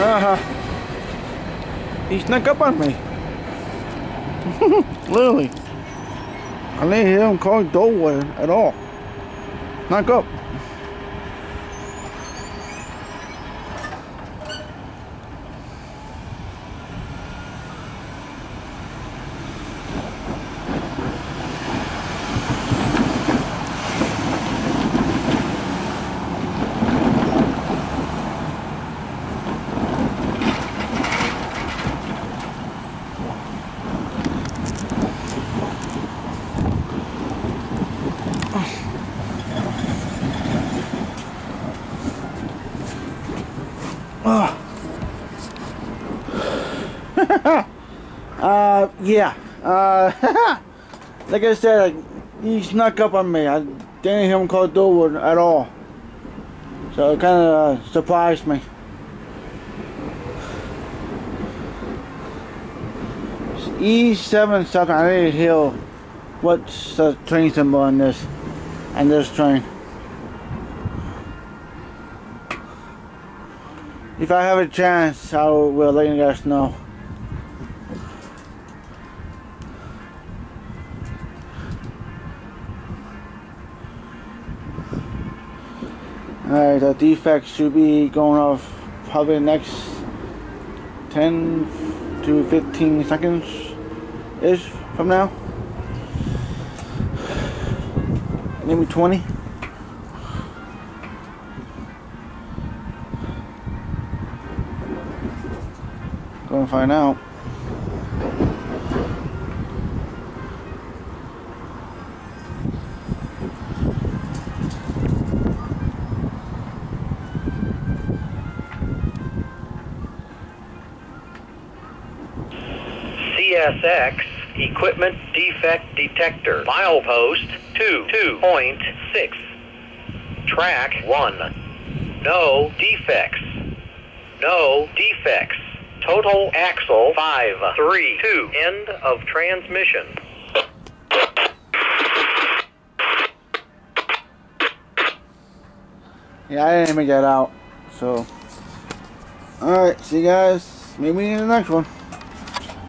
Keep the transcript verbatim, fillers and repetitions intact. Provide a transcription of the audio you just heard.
Uh-huh. He snuck up on me. Literally. I didn't hear him calling door at all. Snuck up. Oh. uh, yeah. Uh, like I said, he snuck up on me. I didn't hear him call the door at all. So it kind of uh, surprised me. E seven something. I need to hear what's the train symbol on this, and this train. If I have a chance, I will let you guys know. Alright, the defect should be going off probably the next ten to fifteen seconds ish from now. Maybe twenty. Go and find out. C S X Equipment Defect Detector. Milepost two two point six. Track one. No defects. No defects. Total axle five three two. End of transmission. Yeah, I didn't even get out. So, alright, see you guys. Maybe in the next one.